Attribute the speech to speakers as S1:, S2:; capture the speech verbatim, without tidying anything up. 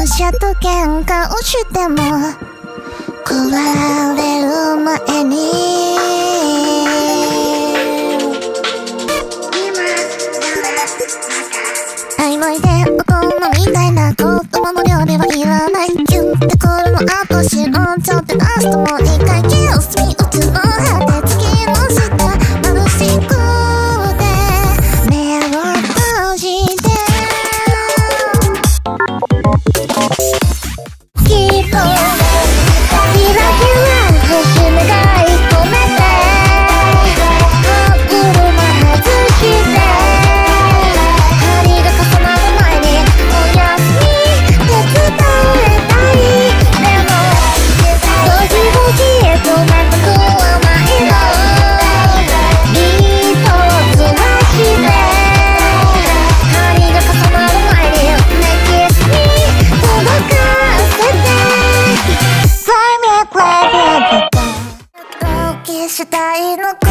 S1: 他者と喧嘩をしても壊れる前に曖昧でおこまみたいな言葉の量ではいらないキュンってこれの後しろちょってラストもう一回キスミうつの果て月の下眩しくて目を閉じて希望キラキラ星願い込めて歯車外して針が重なる前におやすみ手伝えたいでもドキドキへと全く甘いの糸をずらして針が重なる前にネキスに届かせて Fly me a play 消したいの